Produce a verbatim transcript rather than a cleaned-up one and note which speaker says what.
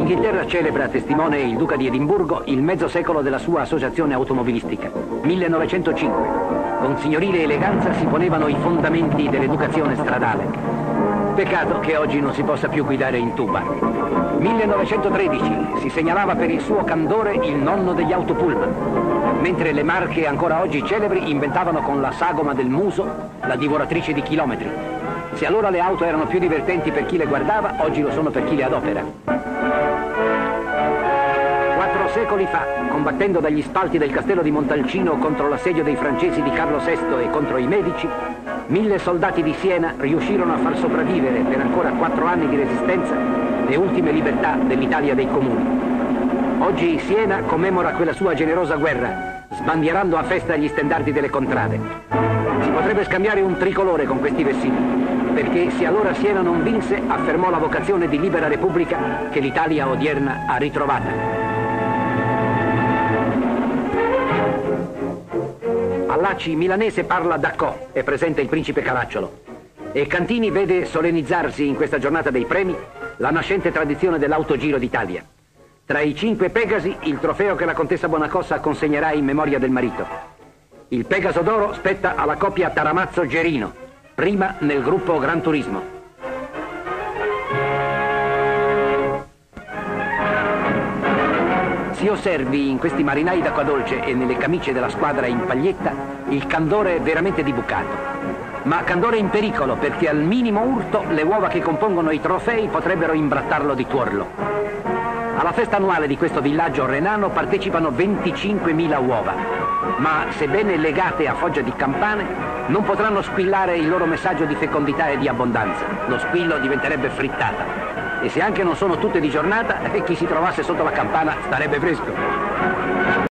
Speaker 1: L'Inghilterra celebra, testimone il duca di Edimburgo, il mezzo secolo della sua associazione automobilistica, millenovecentocinque. Con signorile eleganza si ponevano i fondamenti dell'educazione stradale. Peccato che oggi non si possa più guidare in tuba. millenovecentotredici si segnalava per il suo candore il nonno degli autopullman, mentre le marche ancora oggi celebri inventavano con la sagoma del muso la divoratrice di chilometri. Se allora le auto erano più divertenti per chi le guardava, oggi lo sono per chi le adopera. Quattro secoli fa, combattendo dagli spalti del castello di Montalcino contro l'assedio dei francesi di Carlo sesto e contro i Medici, mille soldati di Siena riuscirono a far sopravvivere per ancora quattro anni di resistenza le ultime libertà dell'Italia dei comuni. Oggi Siena commemora quella sua generosa guerra, sbandierando a festa gli stendardi delle contrade. Si potrebbe scambiare un tricolore con questi vestiti, perché se allora Siena non vinse, affermò la vocazione di libera repubblica che l'Italia odierna ha ritrovata. All'A C I milanese parla D'Accò, è presente il principe Caracciolo. E Cantini vede solennizzarsi in questa giornata dei premi la nascente tradizione dell'Autogiro d'Italia. Tra i cinque Pegasi, il trofeo che la contessa Buonacossa consegnerà in memoria del marito. Il Pegaso d'oro spetta alla coppia Taramazzo-Gerino, prima nel gruppo Gran Turismo. Si osservi in questi marinai d'acqua dolce e nelle camicie della squadra in paglietta il candore veramente dibucato. Ma candore in pericolo, perché al minimo urto le uova che compongono i trofei potrebbero imbrattarlo di tuorlo. Alla festa annuale di questo villaggio renano partecipano venticinquemila uova, ma sebbene legate a foggia di campane non potranno squillare il loro messaggio di fecondità e di abbondanza. Lo squillo diventerebbe frittata. E se anche non sono tutte di giornata, chi si trovasse sotto la campana starebbe fresco.